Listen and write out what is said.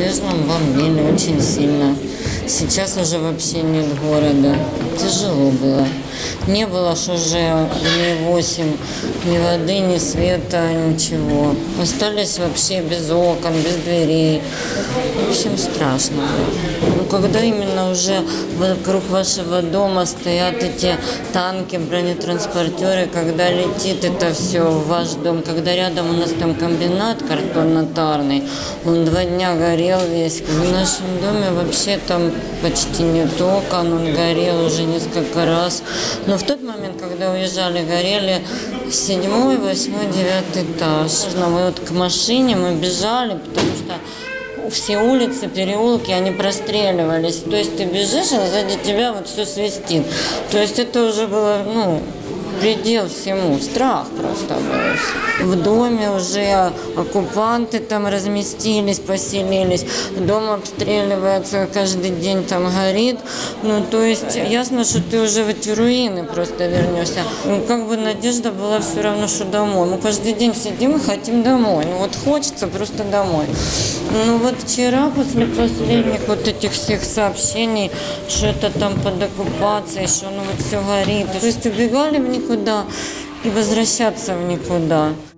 Зарубежном бомбили очень сильно. Сейчас уже вообще нет города. Тяжело было. Не было ж уже дней 8 ни воды, ни света, ничего. Остались вообще без окон, без дверей. В общем, страшно было. Ну, когда именно уже вокруг вашего дома стоят эти танки, бронетранспортеры, когда летит это все в ваш дом, когда рядом у нас там комбинат картонно-тарный, он 2 дня горел весь. В нашем доме вообще там почти нет окон, он горел уже несколько раз. Но в тот момент, когда уезжали, горели 7-й, 8-й, 9-й этаж. Мы вот к машине мы бежали, потому что все улицы, переулки, они простреливались. То есть ты бежишь, а сзади тебя вот все свистит. То есть это уже было, предел всему. Страх просто был. В доме уже оккупанты там разместились, поселились. Дом обстреливается, каждый день там горит. То есть ясно, что ты уже в эти руины просто вернешься. Как бы надежда была все равно, что домой. Мы каждый день сидим и хотим домой. Хочется просто домой. Вчера, после последних вот этих всех сообщений, что это там под оккупацией, что все горит. То есть убегали в никуда и возвращаться в никуда.